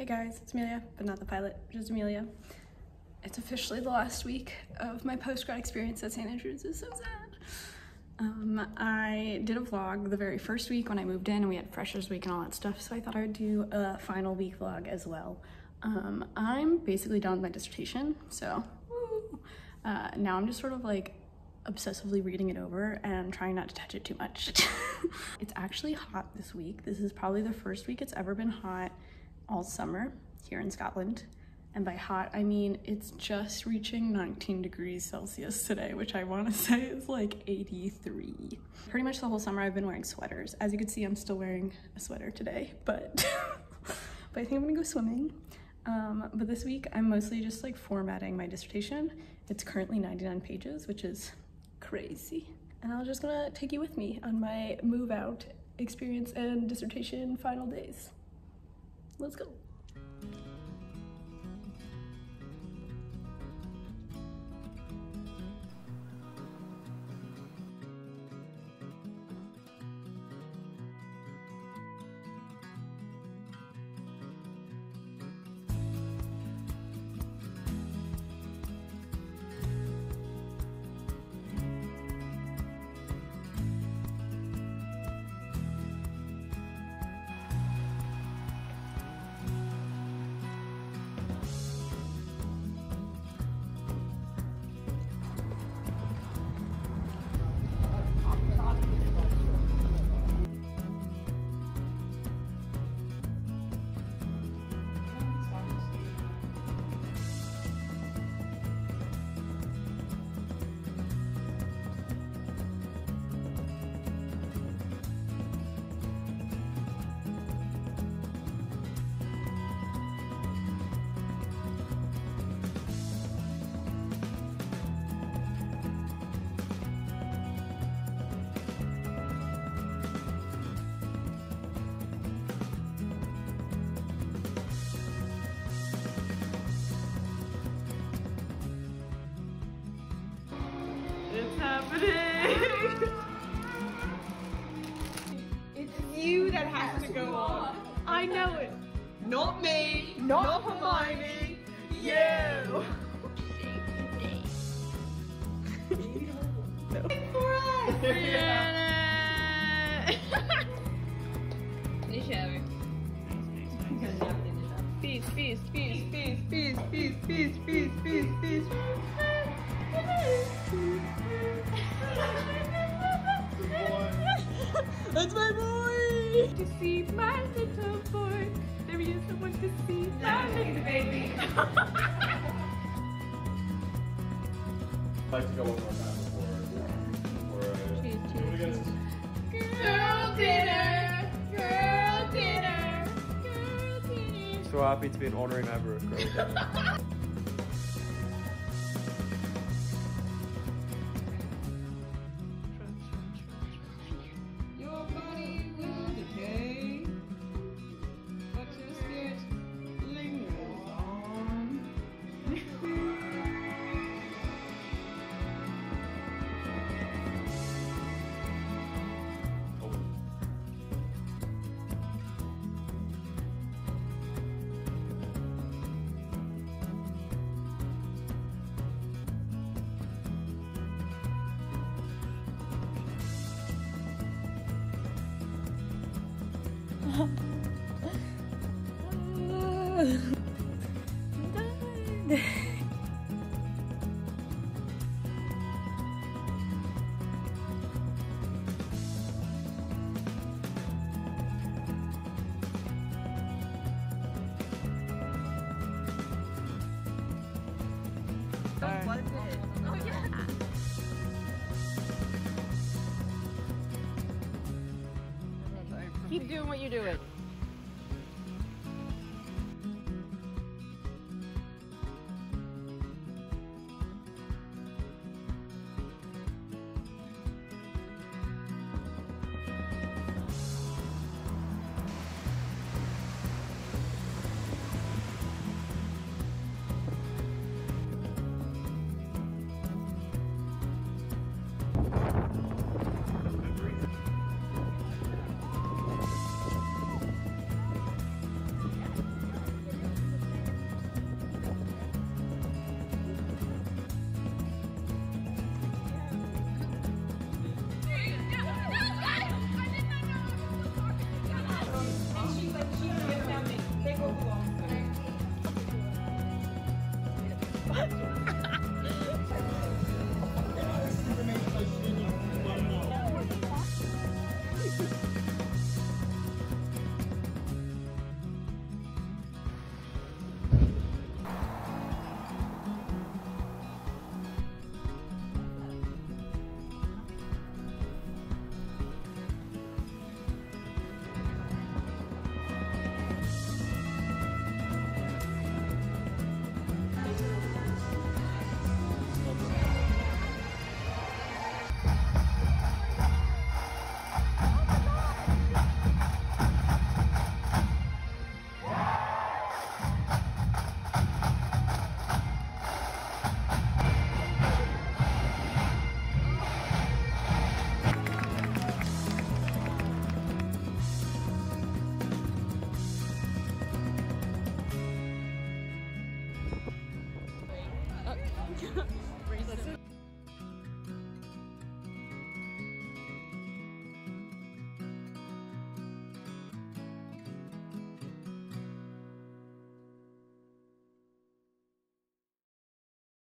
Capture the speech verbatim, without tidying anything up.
Hey guys, it's Amelia, but not the pilot, just Amelia. It's officially the last week of my post-grad experience at Saint Andrews. It's so sad. Um, I did a vlog the very first week when I moved in and we had Freshers Week and all that stuff, so I thought I would do a final week vlog as well. Um, I'm basically done with my dissertation, so woo. Uh, now I'm just sort of like obsessively reading it over and trying not to touch it too much. It's actually hot this week. This is probably the first week it's ever been hot all summer here in Scotland. And by hot, I mean it's just reaching nineteen degrees Celsius today, which I want to say is like eighty-three. Pretty much the whole summer I've been wearing sweaters. As you can see, I'm still wearing a sweater today, but, but I think I'm gonna go swimming. Um, but this week I'm mostly just like formatting my dissertation. It's currently ninety-nine pages, which is crazy. And I'm just gonna take you with me on my move out experience and dissertation final days. Let's go. It's happening! It's you that has to go on. I know it. Not me. Not, not Hermione. You. No. For us. Brianna! Feast, feast, feast, feast, feast, feast, feast, feast, feast, feast. That's my boy! To see my little boy. There he is, someone to see my little baby. I'd like to go one more time before, before uh, Cheers, cheers. Girl dinner! Girl dinner! Girl dinner! So happy to be an honorary member of Girl Dinner. Your body will decay, but your spirit lingers on. Keep doing what you're doing. Racist.